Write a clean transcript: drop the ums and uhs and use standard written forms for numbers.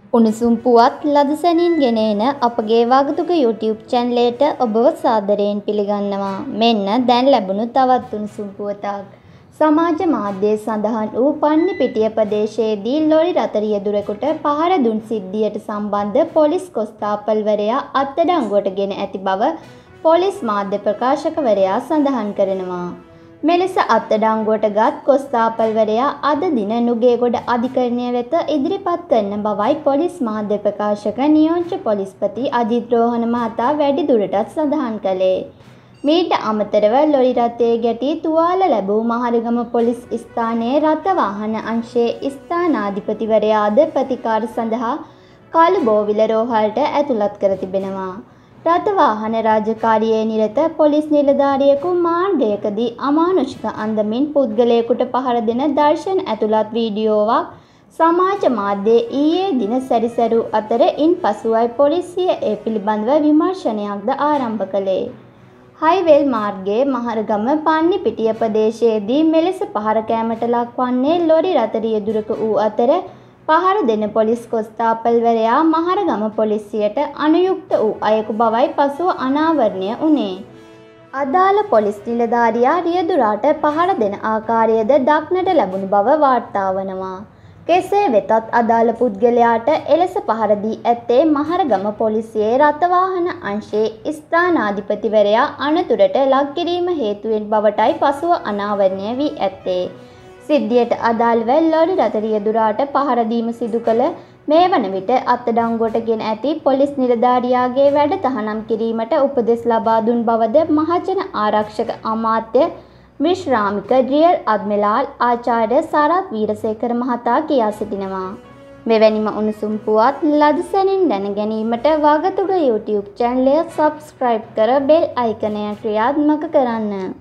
උණුසුම් පුවත් ලදසැනින් ගෙන එන අපගේ වගතුග YouTube චැනලයට ඔබව සාදරයෙන් පිළිගන්නවා. මෙන්න දැන් ලැබුණු තවත් උණුසුම් පුවතක්. සමාජ මාධ්‍යයේ සඳහන් වූ පන්නිපිටිය ප්‍රදේශයේදී ලොරි රථ රියදුරෙකුට පහර දුන් සිද්ධියට සම්බන්ධ පොලිස් කොස්තාපල්වරයා අත්අඩංගුවට ගෙන ඇති බව පොලිස් මාධ්‍ය ප්‍රකාශකවරයා සඳහන් කරනවා. මෙලෙස අත්අඩංගුවට ගත් කොස්තාපල්වරයා අද දින නුගේගොඩ අධිකරණය වෙත ඉදිරිපත් කරන බවයි පොලිස් මාධ්‍ය ප්‍රකාශක නියෝජ්‍ය පොලිස්පති අජිත් රෝහණ මහතා වැඩිදුරටත් සඳහන් කළේ. මීට අමතරව ලොරි රථයේ ගැටි තුවාල ලැබූ මහරගම පොලිස් ස්ථානයේ රථ වාහන අංශයේ ස්ථානාධිපතිවරයාද ප්‍රතිකාර සඳහා කළුබෝවිල රෝහලට ඇතුළත් කර තිබෙනවා. රථ වාහන රාජකාරියේ නිරත පොලිස් නිලධාරියෙකු මාර්ගයකදී අමානුෂික අන්දමින් පුද්ගලයෙකුට පහර දෙන දර්ශන ඇතුළත් වීඩියෝවක් සමාජ මාධ්‍යයේ ඊයේ දින සැරිසරු අතර ඉන්පසුවයි පොලිසිය ඒ පිළිබඳව විමර්ශනයක්ද ආරම්භ කළේ. හයිවේල් මාර්ගයේ මහරගම පන්නිපිටිය ප්‍රදේශයේදී මෙලෙස පහර කෑමට ලක්වන්නේ ලොරි රථ රියදුරක වූ අතර පහර දෙන පොලිස් කොස්තාපල්වරයා මහරගම පොලිසියට අනුයුක්ත වූ අයෙකු බවයි පසුව අනාවරණය වුණේ. අදාළ පොලිස් නිලධාරියා රියදුරාට පහර දෙන ආකාරයද දක්නට ලැබුණු බව වාර්තා වනවා. කෙසේ වෙතත් අදාළ පුද්ගලයාට එලෙස පහර දී ඇත්තේ මහරගම පොලිසියේ රථවාහන අංශයේ ස්ථානාධිපතිවරයා අනතුරට ලක් කිරීම හේතුවෙන් බවටයි පසුව අනාවරණය වී ඇත්තේ. සිද්ධියට අදාළව ලොරි රථ රියදුරාට පහර දීම සිදු කළ මේ වන විට අත්අඩංගුවට ගෙන ඇති පොලිස් නිලධාරියාගේ වැඩ තහනම් කිරීමට උපදෙස් ලබා දුන් බවද මහජන ආරක්ෂක අමාත්‍ය විශ්‍රාමික රියර් අද්මිරාල් ආචාර්ය සරත් වීරසේකර මහතා කියා සිටිනවා. මෙවැනිම උණුසුම් පුවත් ලදසැනින් දැන ගැනීමට වගතුග YouTube චැනලය සබ්ස්ක්‍රයිබ් කර බෙල් අයිකනය ක්‍රියාත්මක කරන්න.